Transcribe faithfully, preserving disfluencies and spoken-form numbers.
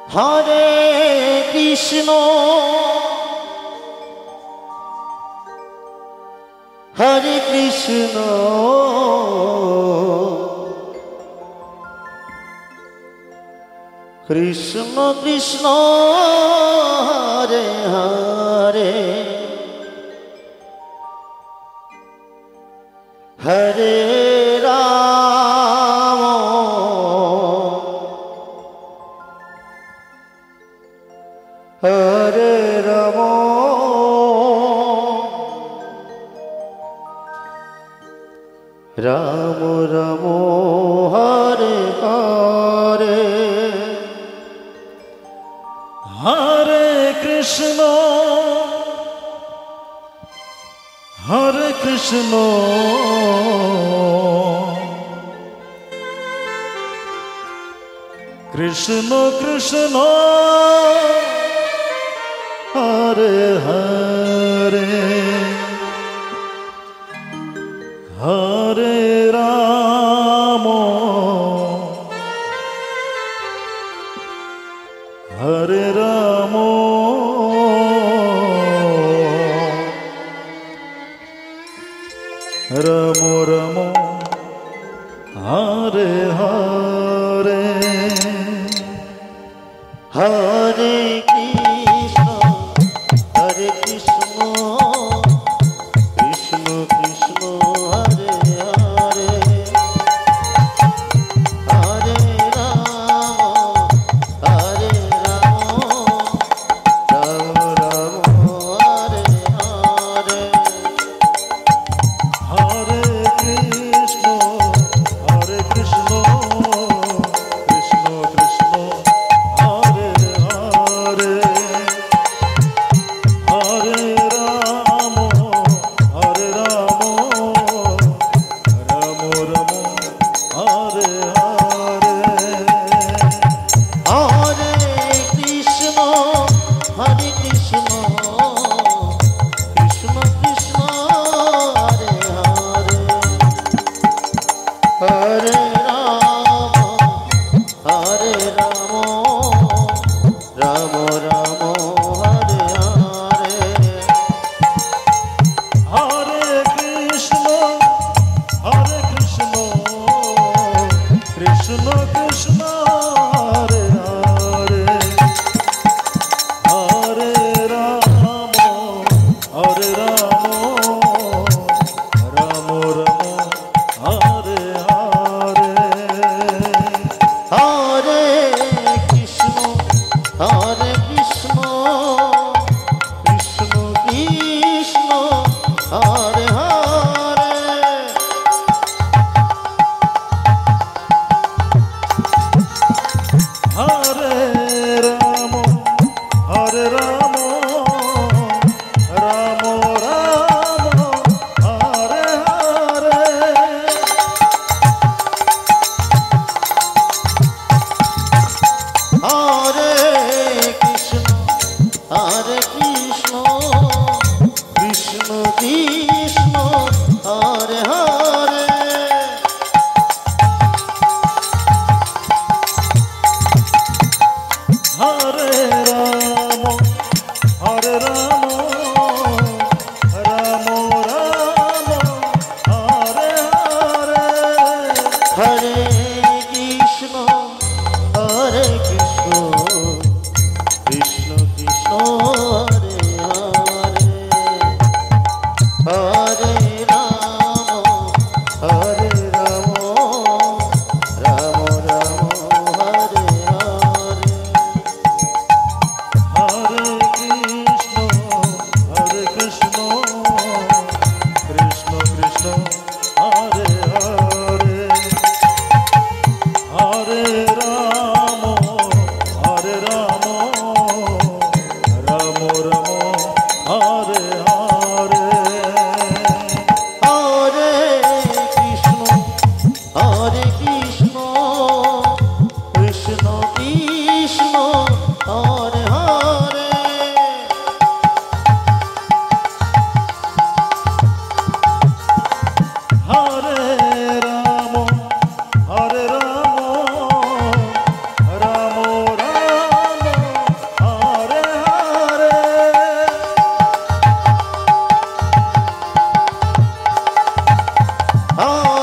Hare Krishna Hare Krishna Krishna Krishna Hare Hare Hare Ram Hare Ram Ram Ram Hare Hare Hare Krishna Hare Krishna Krishna Krishna Hare Hare Hare Ram Hare Ram Ram Ram Hare Hare Hare Krishna Hare Krishna Krishna Krishna Hare Hare Hare Ram Hare Ram Ram Ram Hare Hare Hare Krishna Hare Krishna Krishna Krishna Hare Hare Hare Ram Hare Ram Ram Ram Hare Hare Hare Krishna Hare Krishna Krishna Krishna Hare Hare Hare Ram Hare Ram Ram Ram Hare Hare Hare Krishna Hare Krishna Krishna Krishna Hare Hare Hare Ram Hare Ram Ram Ram Hare Hare Hare Krishna Hare Krishna Krishna Krishna Hare Hare Hare Ram Hare Ram Ram Ram Hare Hare Hare Krishna Hare Krishna Krishna Krishna Hare Hare Hare Ram Hare Ram Ram Ram Hare Hare Hare Krishna Hare Krishna Krishna Krishna Hare Hare Hare Ram Hare Ram Ram Ram Hare Hare Hare Krishna Hare Krishna Krishna Krishna Hare Hare Hare